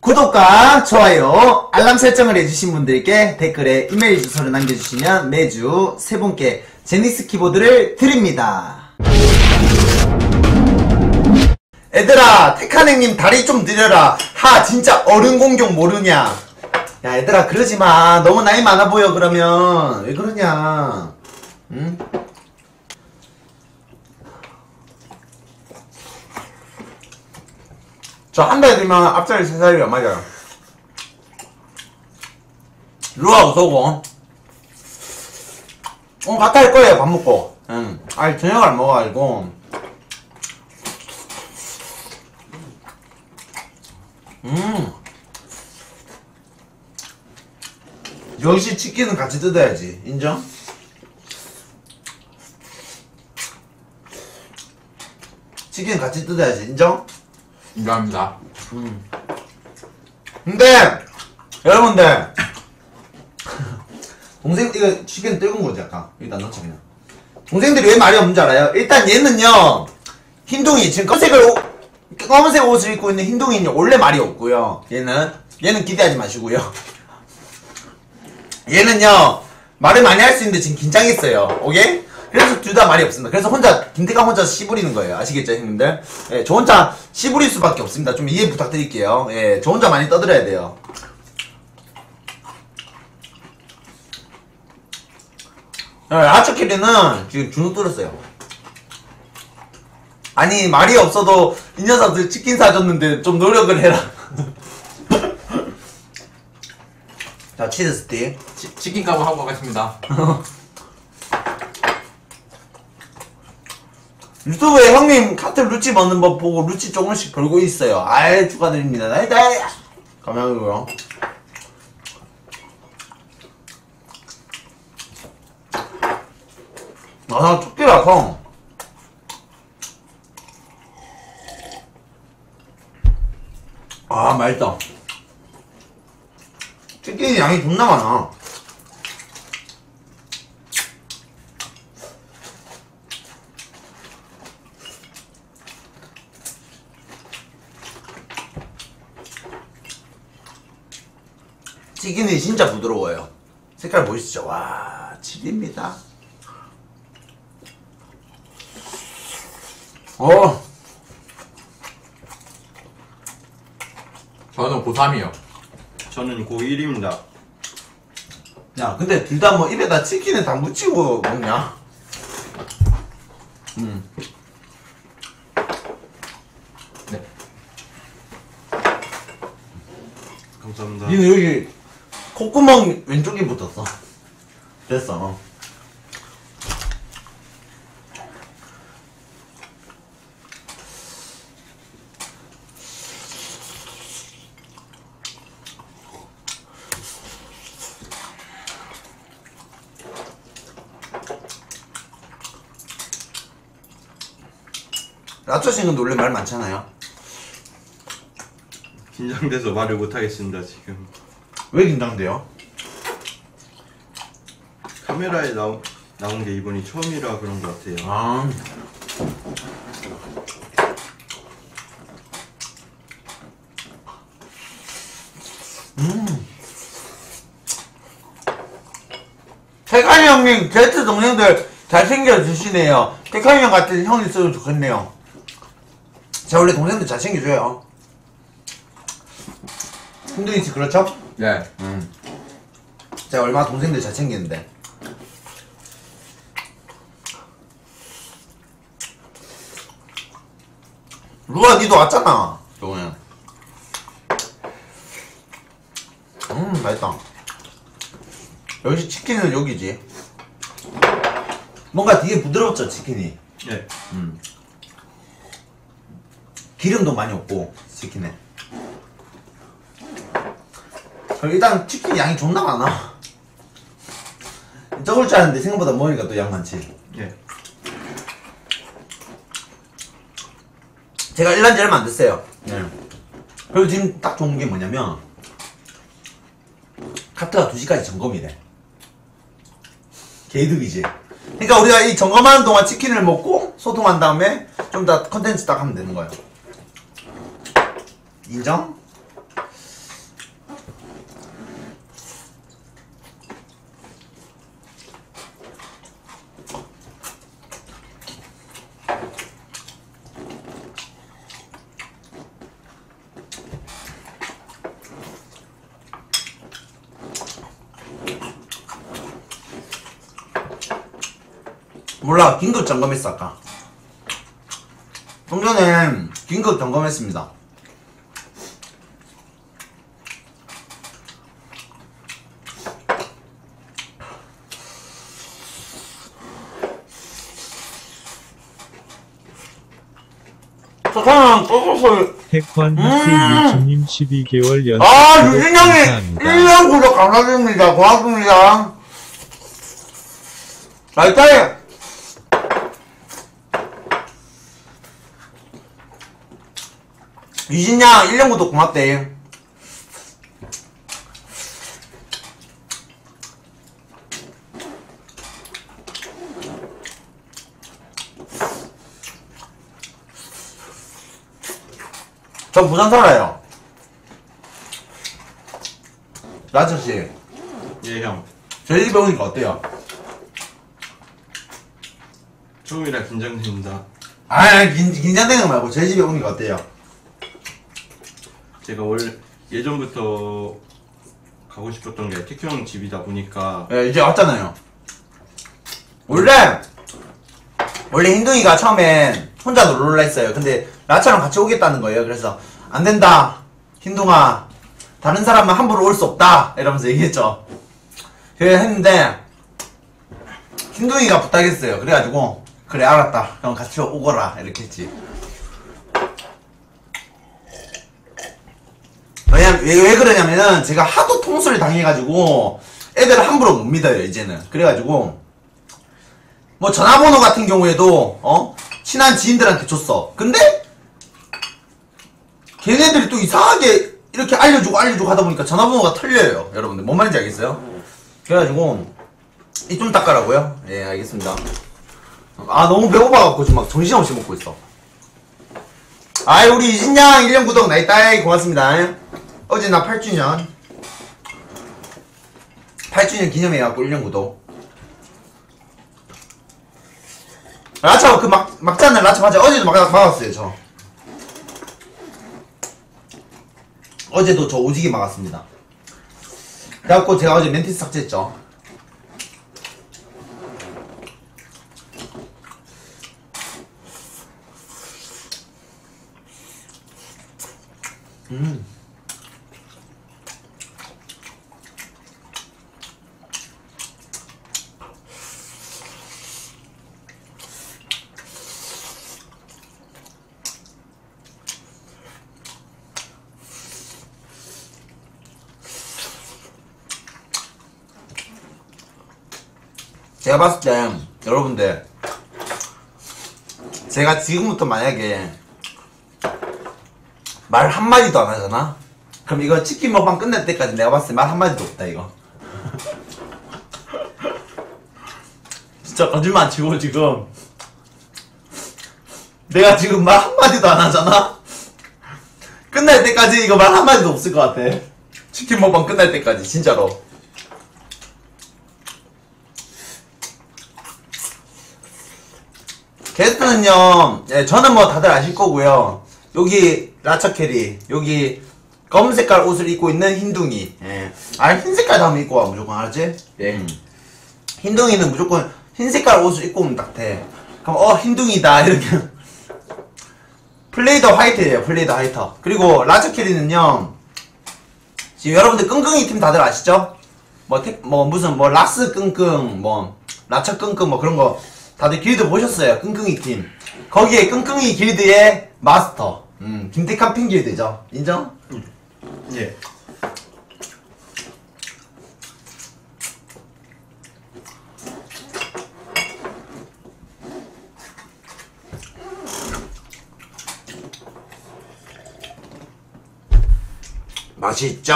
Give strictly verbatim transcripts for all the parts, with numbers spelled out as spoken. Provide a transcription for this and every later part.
구독과 좋아요, 알람 설정을 해주신 분들께 댓글에 이메일 주소를 남겨주시면 매주 세 분께 제니스 키보드를 드립니다. 얘들아, 테카넥님 다리 좀 늘려라. 하, 진짜 어른 공격 모르냐. 야, 얘들아, 그러지마. 너무 나이 많아 보여, 그러면. 왜 그러냐. 응? 저 한 달 뒤면 앞자리 세 살이야, 맞아요. 루아 어서고. 오늘 갔다 할 거예요, 밥 먹고. 응. 아니, 저녁을 안 먹어가지고. 음. 역시 치킨은 같이 뜯어야지. 인정? 치킨은 같이 뜯어야지. 인정? 인정합니다. 음. 근데 여러분들 동생 이거 치킨 뜨거운 거지 아까. 일단 넣자 그냥. 동생들이 왜 말이 없는지 알아요? 일단 얘는요, 흰둥이 지금 검색을 오, 검은색 옷을 입고 있는 흰둥이는 원래 말이 없고요. 얘는 얘는 기대하지 마시고요. 얘는요 말을 많이 할 수 있는데 지금 긴장했어요. 오케이? 그래서 둘 다 말이 없습니다. 그래서 혼자 김태가 혼자 씨부리는 거예요. 아시겠죠, 형님들? 예, 저 혼자 씨부릴 수밖에 없습니다. 좀 이해 부탁드릴게요. 예, 저 혼자 많이 떠들어야 돼요. 예, 아츠키리는 지금 주눅 들었어요. 아니, 말이 없어도 이 녀석들 치킨 사줬는데 좀 노력을 해라. 자, 치즈 스틱. 치, 치킨 가보 하고 가겠습니다. 유튜브에 형님 카트 루치 버는 법 보고 루치 조금씩 벌고 있어요. 아이, 축하드립니다. 나이, 나이. 감사하고요. 아, 나 토끼라서. 아, 맛있다. 치킨이 양이 존나 많아. 치킨이 진짜 부드러워요. 색깔 보이시죠? 와, 질입니다. 어. 저는 고삼이요. 저는 고일입니다. 야, 근데 둘 다 뭐 입에다 치킨을 다 묻히고 먹냐? 음. 네. 감사합니다. 니는 여기 콧구멍 왼쪽에 붙었어. 됐어. 라초싱은 원래 말 많잖아요. 긴장돼서 말을 못하겠습니다 지금. 왜 긴장돼요? 카메라에 나오, 나온 게 이번이 처음이라 그런 것 같아요. 아. 음. 태칸이 형님, 제트 동생들 잘생겨 주시네요. 태칸이 형 같은 형이 있으면 좋겠네요. 제가 원래 동생들 잘생겨줘요. 힘들지, 그렇죠? 네. 음. 제가 얼마나 동생들 잘생기는데. 루아, 니도 왔잖아, 저번에. 음, 맛있다. 역시 치킨은 여기지. 뭔가 되게 부드럽죠, 치킨이. 네. 음. 기름도 많이 없고, 치킨에. 일단 치킨 양이 존나 많아. 적을 줄 알았는데 생각보다 먹으니까 또 양 많지. 네. 제가 일한 지 얼마 안 됐어요. 네. 그리고 지금 딱 좋은 게 뭐냐면 카트가 두 시까지 점검이래. 개이득이지. 그러니까 우리가 이 점검하는 동안 치킨을 먹고 소통한 다음에 좀 더 컨텐츠 딱 하면 되는 거예요. 인정? 몰라, 긴급 점검했어, 아까. 좀 전에 긴급 점검했습니다. 저는 소소술. 태권 음. 하트 유주님 십이 개월 연속 아, 구독 유진형이 감사합니다. 일 년 구독 감사드립니다. 고맙습니다. 라이타이! 유진양 일 년 구독 고맙대. 저 부산 살아요. 라처씨, 예, 형. 저희 집에 오니까 어때요? 처음이라 긴장됩니다. 아, 긴, 긴장되는 거 말고 저희 집에 오니까 어때요? 제가 원래 예전부터 가고 싶었던 게 태큐 형 집이다 보니까 예, 이제 왔잖아요. 원래, 원래 흰둥이가 처음엔 혼자 놀러 했어요. 근데 라차랑 같이 오겠다는 거예요. 그래서, 안 된다. 흰둥아. 다른 사람은 함부로 올 수 없다. 이러면서 얘기했죠. 그래 했는데, 흰둥이가 부탁했어요. 그래가지고, 그래, 알았다. 그럼 같이 오거라. 이렇게 했지. 왜냐면, 왜, 왜 그러냐면은, 제가 하도 통수를 당해가지고, 애들을 함부로 못 믿어요, 이제는. 그래가지고, 뭐, 전화번호 같은 경우에도, 어? 친한 지인들한테 줬어. 근데, 걔네들이 또 이상하게, 이렇게 알려주고 알려주고 하다 보니까 전화번호가 틀려요. 여러분들, 뭔 말인지 알겠어요? 그래가지고, 이 좀 닦으라고요? 예, 알겠습니다. 아, 너무 배고파갖고 지금 막 정신없이 먹고 있어. 아이, 우리 이진양 일 년 구독 나이따이 고맙습니다. 어제 나 팔 주년. 팔 주년 기념해갖고 일 년 구독. 라차, 그 막, 막자는 라차 맞아. 어제도 막, 막았어요, 저. 어제도 저 오지게 막았습니다. 그래갖고 제가 어제 멘티스 삭제했죠. 음. 제가 봤을 때 여러분들, 제가 지금부터 만약에 말 한마디도 안 하잖아? 그럼 이거 치킨 먹방 끝날 때까지 내가 봤을 때 말 한마디도 없다, 이거. 진짜 거짓말 안 치고 지금 내가 지금 말 한마디도 안 하잖아? 끝날 때까지 이거 말 한마디도 없을 것 같아. 치킨 먹방 끝날 때까지, 진짜로. 게스트는요, 예, 저는 뭐 다들 아실 거고요. 여기 라차 캐리, 여기 검은 색깔 옷을 입고 있는 흰둥이. 예. 아, 흰 색깔도 한번 입고 와, 무조건, 알았지? 예. 음. 흰둥이는 무조건 흰 색깔 옷을 입고 오면 딱 돼. 그럼 어, 흰둥이다 이렇게. 플레이더 화이트예요, 플레이더 화이트. 그리고 라차 캐리는요, 지금 여러분들 끙끙이 팀 다들 아시죠? 뭐, 테, 뭐 무슨 뭐 라스 끙끙, 뭐 라차 끙끙 뭐 그런 거 다들 길드 보셨어요. 끙끙이 팀. 거기에 끙끙이 길드의 마스터, 음, 김태칸 핑 길드죠. 인정? 예. 맛있죠?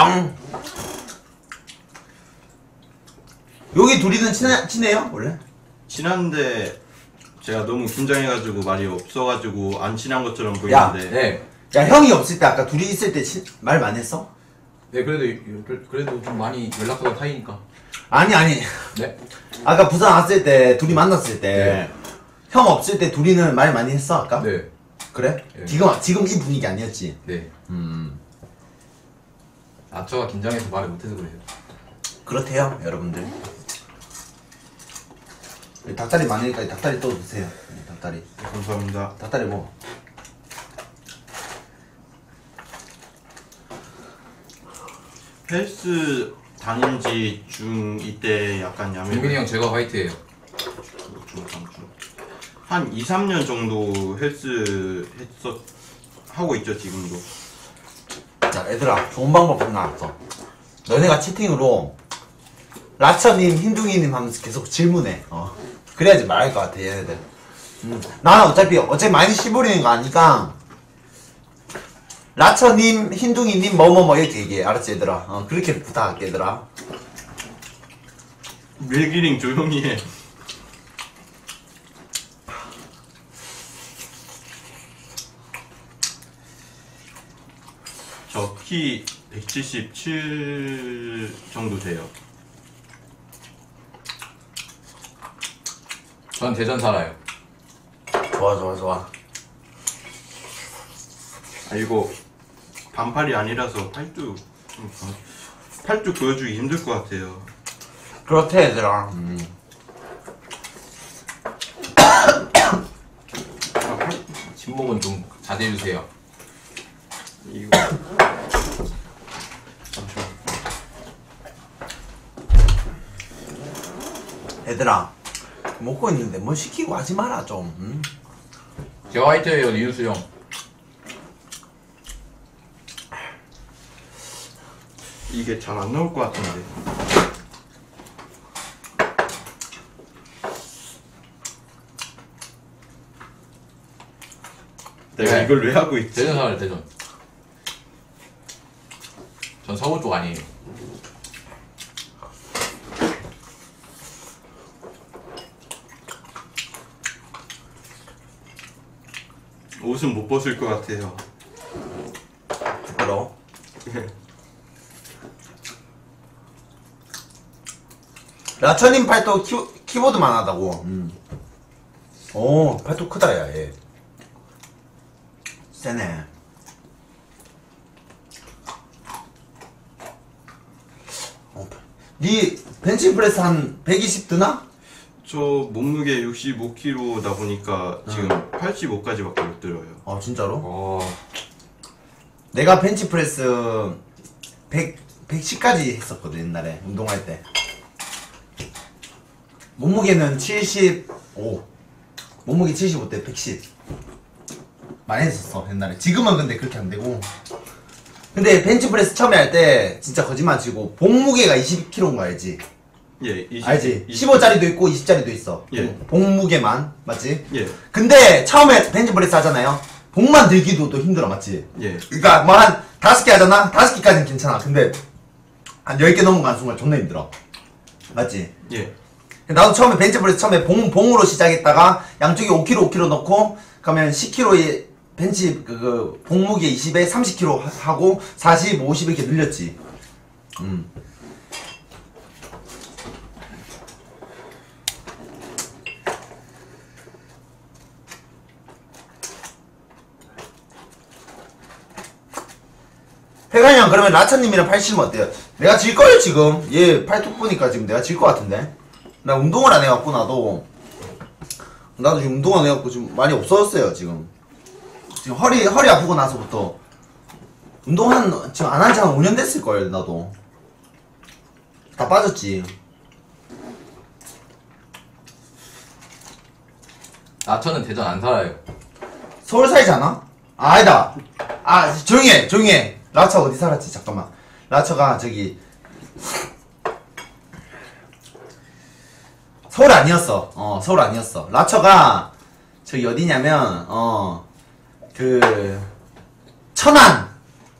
여기 둘이는 친해, 친해요? 원래? 친한데 제가 너무 긴장해가지고 말이 없어가지고 안 친한 것처럼 야, 보이는데 네. 야, 형이 없을 때 아까 둘이 있을 때 말 많이 했어? 네, 그래도, 그래도 좀 많이 연락하던 사이니까. 아니, 아니. 네. 아까 부산 왔을 때 둘이 만났을 때 네. 형 없을 때 둘이는 말 많이 했어 아까? 네. 그래? 네. 지금 지금 이 분위기 아니었지? 네. 음, 아처가 긴장해서 말을 못해서 그래요. 그렇대요 여러분들. 닭다리 많으니까 닭다리 또 드세요. 네, 닭다리. 감사합니다. 닭다리 뭐. 헬스 다닌 지 중 이때 약간 야매. 용빈이 형 제가 화이트예요. 한 이, 삼 년 정도 헬스 했었 하고 있죠 지금도. 자, 얘들아, 좋은 방법 하나 나왔어. 너네가 채팅으로 라처님, 흰둥이님 하면서 계속 질문해. 어. 그래야지 말할 것 같아, 얘네들. 음. 나는 어차피, 어차피 많이 씹어버리는 거 아니까, 라처님, 흰둥이님, 뭐뭐뭐 이렇게 얘기해. 알았지, 얘들아? 어, 그렇게 부탁할게, 얘들아. 밀기링 조용히 해. 저 키 백칠십칠 정도 돼요. 전 대전 살아요. 좋아, 좋아, 좋아. 아 이거 반팔이 아니라서 팔뚝 좀 봐- 팔뚝 보여주기 힘들 것 같아요. 그렇대, 얘들아. 음. 진목은 좀 자제해주세요. 이거 잠시만. 얘들아, 먹고 있는데 뭐 시키고 하지 마라, 좀. 음? 제가 화이트예요, 리누스 형. 이게 잘 안 나올 것 같은데. 내가 네. 이걸 왜 하고 있지? 대전 살아요, 대전. 전 서울 쪽 아니에요. 옷은 못 벗을 것 같아요. 부끄러워. 라처님 팔도 키, 키보드만 하다고. 음. 오, 팔도 크다, 야, 얘. 세네. 어, 니 벤치프레스 한 백이십 드나? 저 몸무게 육십오 킬로그램다 보니까 지금 팔십오까지밖에 못 들어요. 아, 진짜로? 어, 내가 벤치프레스 백, 백십까지 했었거든, 옛날에. 운동할 때. 몸무게는 칠십오. 몸무게 칠십오 대 백십. 많이 했었어, 옛날에. 지금은 근데 그렇게 안 되고. 근데 벤치프레스 처음에 할 때 진짜 거짓말 치고 봉무게가 이십 킬로그램인 거 알지? 예, 이십, 알지? 이십. 십오짜리도 있고 이십 짜리도 있어. 예. 봉무게만. 맞지? 예, 근데 처음에 벤치프레스 하잖아요? 봉만 들기도 또 힘들어, 맞지? 예, 그니까 뭐 한 다섯 개 하잖아? 다섯 개까지는 괜찮아. 근데 한 열 개 넘어가는 순간 존나 힘들어. 맞지? 예. 나도 처음에 벤치프레스 처음에 봉, 봉으로 시작했다가 양쪽에 오 킬로그램 오 킬로그램 넣고 그러면 십 킬로그램에 벤치 그, 그 봉무게 이십에 삼십 킬로그램 하고 사십, 오십 이렇게 늘렸지. 음. 회관이 형 그러면 라차님이랑 팔씨름 어때요? 내가 질거예요 지금. 얘 팔뚝 보니까 지금 내가 질 것 같은데. 나 운동을 안 해갖고 나도 나도 지금 운동 안 해갖고 지금 많이 없어졌어요 지금. 지금 허리 허리 아프고 나서부터 운동 한 지금 안 한 지 한 오 년 됐을걸. 나도 다 빠졌지. 나처는 대전 안 살아요. 서울 살지 않아? 아, 아니다. 아, 조용히 해, 조용히 해. 라차 어디 살았지? 잠깐만. 라차가 저기 서울 아니었어. 어, 서울 아니었어. 라차가 저기 어디냐면 어, 그 천안.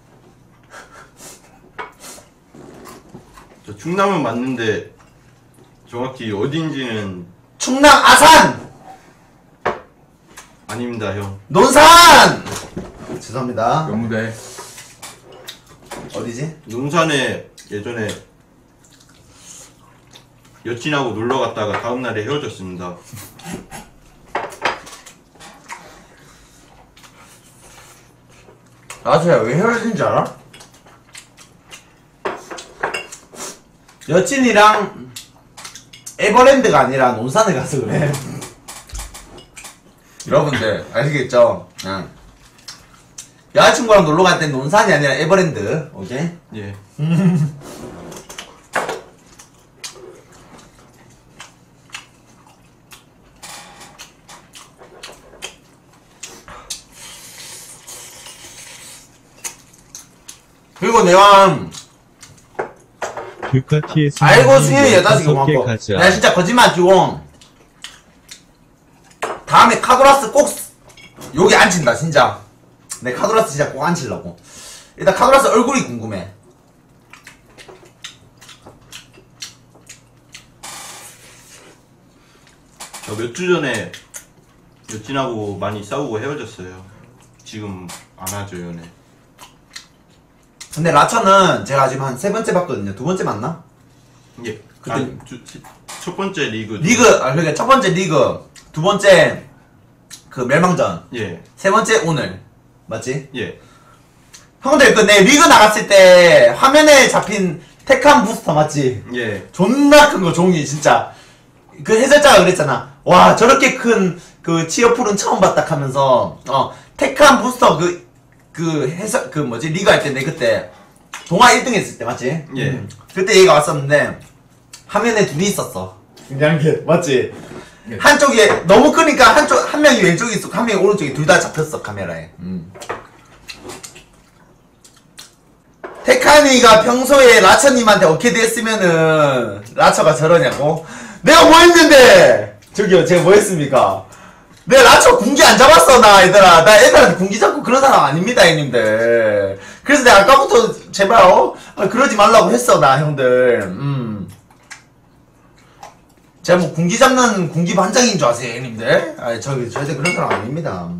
저 충남은 맞는데 정확히 어딘지는 충남 아산. 아닙니다, 형. 논산. 죄송합니다. 연무대. 어디지? 논산에 예전에 여친하고 놀러 갔다가 다음날에 헤어졌습니다. 라차야 왜 헤어진 줄 알아? 여친이랑 에버랜드가 아니라 논산에 가서 그래. 여러분들 아시겠죠? 응. 여자친구랑 놀러 갈 땐 논산이 아니라 에버랜드. 오케이? 예. 그리고 내가 뷰카티의 알고 수현이 여자친구 다섯 개 고맙고 가자. 내가 진짜 거짓말 안 치고 다음에 카도라스 꼭 쓰- 여기 앉힌다 진짜. 내 카도라스 진짜 꼭 앉히려고. 일단 카도라스 얼굴이 궁금해. 저 몇 주 전에 여친하고 많이 싸우고 헤어졌어요. 지금 안 하죠, 연애. 근데 라차는 제가 지금 한 세 번째 봤거든요. 두 번째 맞나? 예. 그때- 아니, 주- 시- 첫 번째 리그. 리그 아 그러니까 첫 번째 리그, 두 번째 그 멸망전, 예. 세 번째 오늘 맞지? 예. 형들 그 내 리그 나갔을 때 화면에 잡힌 테칸 부스터 맞지? 예. 존나 큰 거 종이 진짜. 그 해설자가 그랬잖아. 와 저렇게 큰 그 치어풀은 처음 봤다 하면서 어 테칸 부스터 그 그 해설 그 뭐지 리그 할 때 내 그때 동아 일 등 했을 때 맞지? 예. 음. 그때 얘가 왔었는데 화면에 둘이 있었어. 굉장한 게 맞지? 예. 한쪽에 너무 크니까 한쪽 한 명이 왼쪽에 있었고 한 명이 오른쪽에 둘 다 잡혔어 카메라에. 음. 테카니가 평소에 라처님한테 어떻게 됐으면은 라처가 저러냐고? 내가 뭐 했는데? 저기요 제가 뭐 했습니까? 내가 라처 군기 안 잡았어 나 얘들아. 나 애들한테 군기 잡고 그런 사람 아닙니다 형님들. 그래서 내가 아까부터 제발 어? 아, 그러지 말라고 했어 나 형들. 음. 제가 뭐 군기 잡는 군기 반장인 줄 아세요 형님들? 아 저기 절대 그런 사람 아닙니다.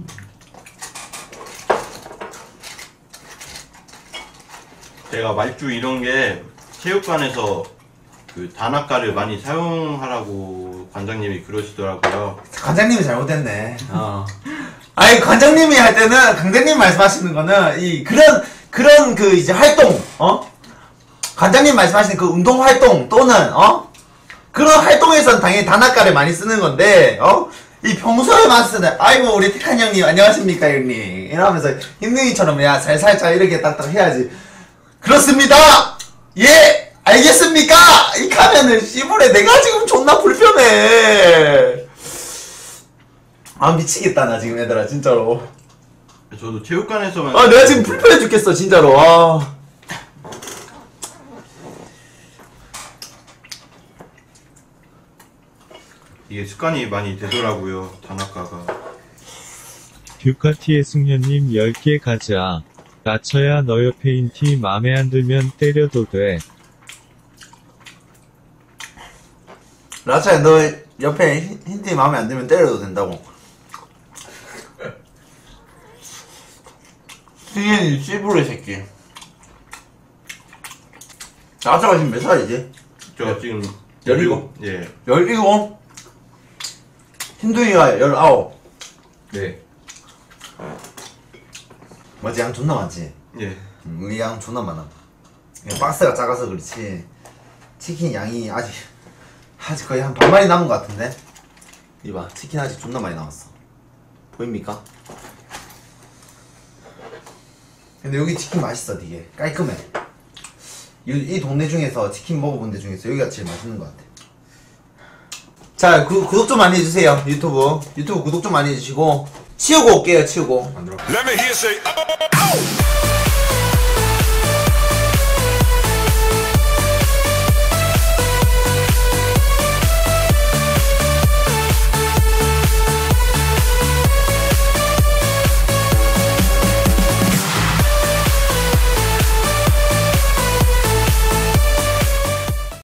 제가 말주 이런 게 체육관에서 그 단아가를 많이 사용하라고 관장님이 그러시더라고요. 관장님이 잘못했네. 어. 아니 관장님이 할 때는 강장님 말씀하시는 거는 이 그런 그런 그 이제 활동 어 관장님 말씀하시는 그 운동 활동 또는 어 그런 활동에선 당연히 단아가를 많이 쓰는 건데 어 이 평소에만 쓰는 아이고 우리 티칸 형님 안녕하십니까 형님 이러면서 힘둥이처럼 야 살살살 이렇게 딱딱 해야지. 그렇습니다. 예 알겠습니까? 이렇게 하면은 씨부레 내가 지금 존나 불편해. 아 미치겠다 나 지금 얘들아 진짜로. 저도 체육관에서만 아 내가 지금 불편해 죽겠어 진짜로. 아. 이게 습관이 많이 되더라고요. 단아가가. 뷰카티의 승현님 열 개 가자. 라처야 너 옆에 인티 맘에 안 들면 때려도 돼. 라차야 너 옆에 힌- 힌트 마음에 안 들면 때려도 된다고. 승현이 씨부레 새끼. 라차가 지금 몇 살이지? 저 지금 열일곱? 예. 열일곱? 힌두이가 열아홉. 네. 맞지? 양 존나 많지? 예. 음, 우리 양 존나 많아. 그냥 박스가 작아서 그렇지 치킨 양이 아직 아직 거의 한 반마리 남은 것 같은데? 이봐 치킨 아직 존나 많이 남았어. 보입니까? 근데 여기 치킨 맛있어 되게 깔끔해. 이, 이 동네 중에서 치킨 먹어본 데 중에서 여기가 제일 맛있는 것 같아. 자 구, 구독 좀 많이 해주세요. 유튜브 유튜브 구독 좀 많이 해주시고 치우고 올게요 치우고. 안 들어. Let me hear you say, oh, oh, oh.